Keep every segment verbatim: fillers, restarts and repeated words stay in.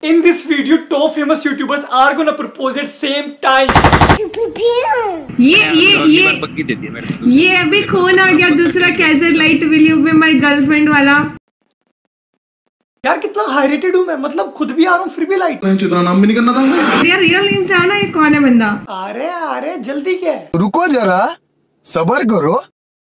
In this video, top famous YouTubers are gonna propose at same time. ये ये ये ये अभी कौन आ गया दूसरा कैजर लाइट will you be my girlfriend वाला। यार कितना हाई रेटेड हूँ मैं, मतलब खुद भी आ रहा हूँ फिर भी लाइट। चित्रा नाम भी नहीं करना था यार रियल नेम से आना, ये कौन है बंदा। अरे अरे जल्दी क्या है, रुको जरा सबर करो।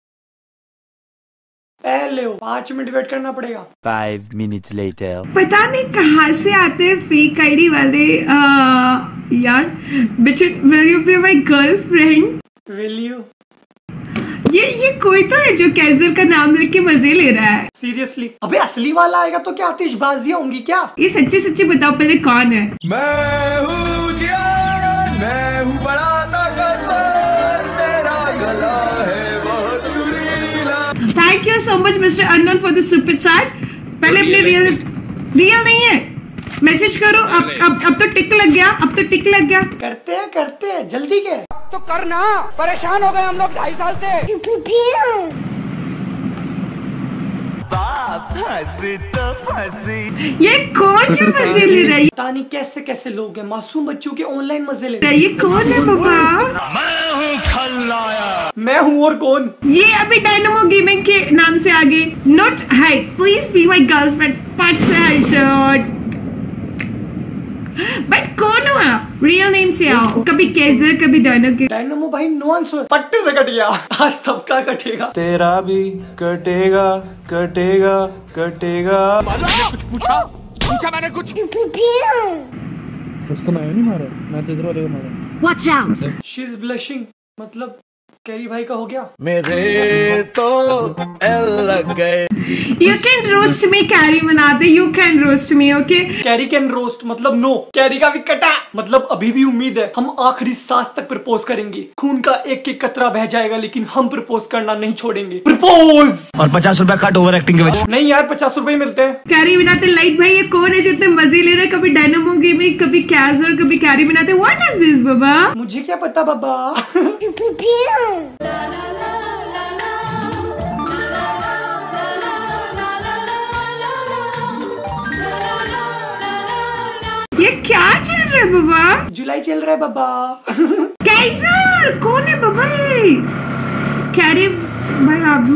पहले हो पाँच मिनट वेट करना पड़ेगा। Five minutes later. पता नहीं कहाँ से आते हैं फेक आईडी वाले। आ, यार बिच will you be my girlfriend. Will you ये ये कोई तो है जो कैजर का नाम लेके मजे ले रहा है। सीरियसली अबे असली वाला आएगा तो क्या आतिशबाजियां होंगी क्या। ये सच्ची सच्ची बताओ पहले कौन है। मैं हूँ जियान, मैं हूँ बड़ा ताकतवर, मेरा गला है बहुत सुरीला। Thank you so much mister unknown for the super chat. पहले अपने रियल रियल नहीं है मैसेज करो। अब अब अब तो टिक लग गया, अब तो टिक लग गया। करते हैं करते हैं जल्दी क्या है। तो करना, परेशान हो गए हम लोग ढाई साल से। ये कौन जो मजे ले रहा है। पता नहीं कैसे कैसे लोग हैं, मासूम बच्चों के ऑनलाइन मजे ले रहे ये कौन है बाबा। मैं हूँ खलनायक। मैं हूँ और कौन। ये अभी डायनामो गेमिंग के नाम से आगे not hi please be my girlfriend पट से हेडशॉट। बट कौन हुआ रियल नेम से आओ। कभी कैजर कभी डायनो के डायनामो भाई नो आंसर, पट्टे से कट गया। आज सबका कटेगा। तेरा भी कटेगा कटेगा कटेगा। कुछ पूछा पूछा मैंने कुछ। उसको मैं नहीं मारा, मैं तो इधर वाले को मारा। Watch out she is blushing, मतलब कैरी भाई का हो गया। मेरे तो एल लग गए। You can roast me Carry बना दे। You can roast me okay. Carry can roast मतलब नो, कैरी का भी कटा मतलब अभी भी उम्मीद है। हम आखिरी सांस तक प्रपोज करेंगे, खून का एक एक कतरा बह जाएगा लेकिन हम प्रपोज करना नहीं छोड़ेंगे। प्रपोज और पचास रुपया कट ओवर एक्टिंग के वजह। नहीं यार पचास रुपए मिलते हैं। कैरी बनाते लाइट भाई। ये कौन है जो इतने मजे ले रहे हैं। कभी डायनामो गेमिंग कभी कैजर कभी कैरी बनाते। व्हाट इज दिस बाबा। मुझे क्या पता बाबा। ये क्या चल रहा है बाबा। जुलाई चल रहा है बाबा। कैजर कौन है बाबा। ये कैरी भाई आप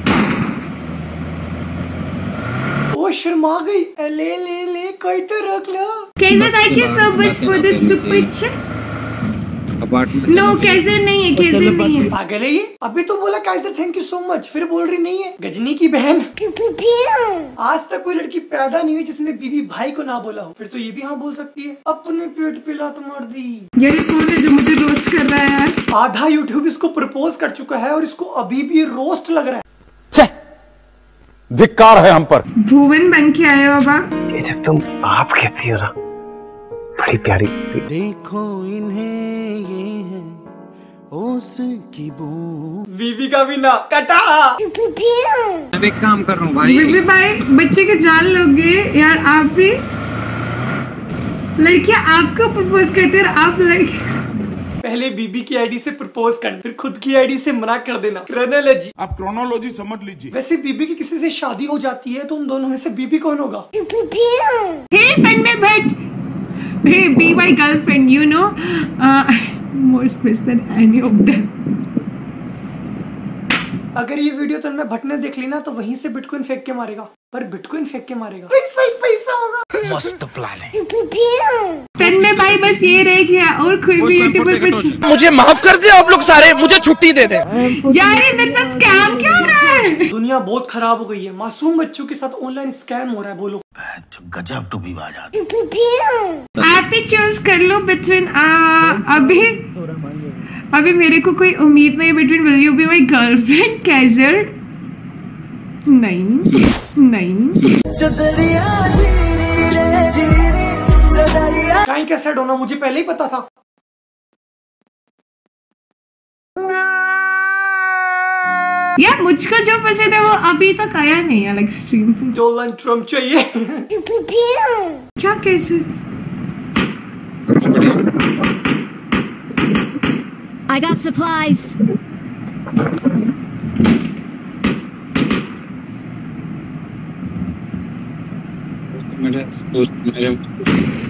ओ शर्मा गई। ले ले ले कोई तो रोक लो। Kaizer thank you so much for this super chat. No Kaizer नहीं है, कैजर नहीं है। पागल है ये। अभी तो बोला Kaizer thank you so much, फिर बोल रही नहीं है। गजनी की बहन। आज तक कोई लड़की पैदा नहीं हुई जिसने बीबी भाई को ना बोला हो, फिर तो ये भी हाँ बोल सकती है। अपने पेट पे लात मार दी। यार ये कौन है जो मुझे रोस्ट कर रहा है यार। आधा यूट्यूब इसको प्रपोज कर चुका है और इसको अभी भी रोस्ट लग रहा है। धिक्कार है हम पर। भुवन बन के आए हो बाबा। ये जब तुम आप कहती हो ना बड़ी प्यारी। देखो इन्हें ये है ओस की बूंद। बीवी का भी ना कटा। मैं एक काम कर रहा हूँ भाई। बीबी भाई बच्चे के जान लोगे यार। आप भी लड़कियां आपको प्रपोज करते हैं और आप लड़की पहले बीबी की आईडी से प्रपोज करना, फिर खुद की आईडी से मना कर देना। क्रोनोलॉजी। आप क्रोनोलॉजी समझ लीजिए। वैसे बीबी की किसी से शादी हो जाती है तो उन दोनों में से बीबी कौन होगा। हे तन्मय Bhatt Hey, be my girlfriend, you know, uh, more space than any of them. अगर ये वीडियो तन्मय भट्ट ने देख ली ना तो वहीं से बिटकॉइन फेंक के मारेगा, पर बिटकॉइन फेंक के मारेगा। पैसा ही पैसा होगा। मस्त प्लान है। तन्मय भाई बस ये रह गया और कोई भी यूट्यूबर पर। मुझे माफ कर दे आप लोग सारे, मुझे छुट्टी दे दे। यार ये मेरे साथ स्कैम क्या हो रहा है। दुनिया बहुत खराब हो गई है, मासूम बच्चों के साथ ऑनलाइन स्कैम हो रहा है। बोलो गजब टू भी बात। आप ही चूज कर लो बिटवीन। अभी अभी मेरे को कोई उम्मीद नहीं between will you be my girlfriend Kaizer. नहीं नहीं कहीं कैसे डोना, मुझे पहले ही पता था। यार मुझको जो पसंद है वो अभी तक आया नहीं है। लाइक स्ट्रीम पे डोनाल्ड ट्रम्प चाहिए। क्या कैसे। I got supplies. मेरे मेरे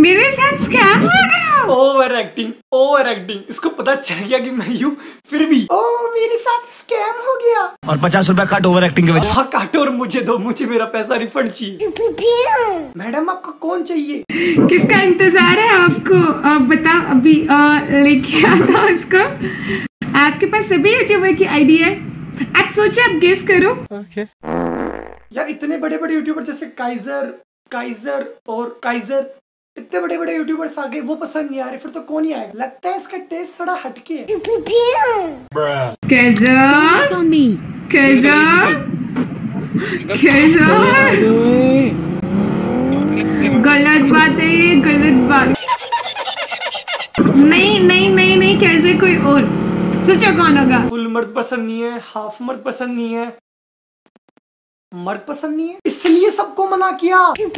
मेरे साथ स्कैम हो गया। Over acting, over acting. इसको पता चल गया कि मैं यूं, फिर भी ओ मेरे साथ स्कैम हो गया। और पचास रुपया काट ओवर एक्टिंग के वजह। हाँ काटो और मुझे दो, मुझे मेरा पैसा रिफंड चाहिए। मैडम आपको कौन चाहिए? किसका इंतजार है आपको? आप बताओ, अभी लेके आता उसको। आपके पास सभी यूट्यूबर की आईडी है? आप सोचो, आप गेस करो। ओके यार इतने बड़े बड़े यूट्यूबर जैसे काइजर काइजर और काइजर, इतने बड़े बड़े यूट्यूबर्स आ गए, वो पसंद नहीं आ रहे, फिर तो कौन ही आएगा? लगता है इसका टेस्ट थोड़ा हटके है। Kaizer on me. Kaizer Kaizer गलत बात है ये, गलत बात। नहीं नहीं नहीं नहीं, कैसे कोई और? सोचो कौन होगा? फुल मर्द पसंद नहीं है, हाफ मर्द पसंद नहीं है, मर्द पसंद नहीं है, इसलिए सबको मना किया।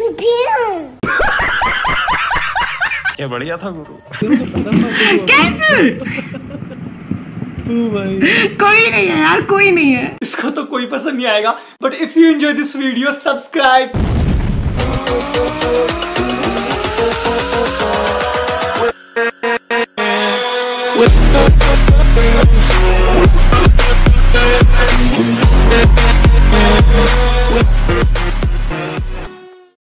क्या बढ़िया था गुरु। कैसे? कोई नहीं है यार, कोई नहीं है। इसको तो कोई पसंद नहीं आएगा, but if you enjoy this video subscribe.